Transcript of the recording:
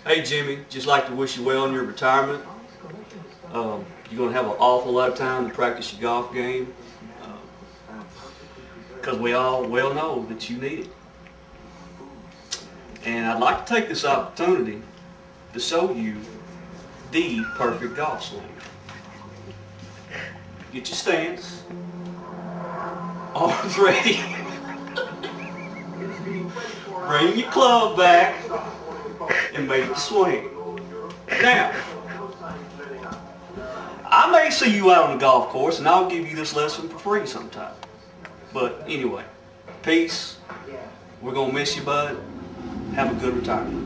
Hey Jimmy, just like to wish you well in your retirement. You're going to have an awful lot of time to practice your golf game because we all well know that you need it. And I'd like to take this opportunity to show you the perfect golf swing. Get your stance, arms ready, bring your club back, and make the swing. Now, I may see you out on the golf course and I'll give you this lesson for free sometime. But anyway, peace. We're going to miss you, bud. Have a good retirement.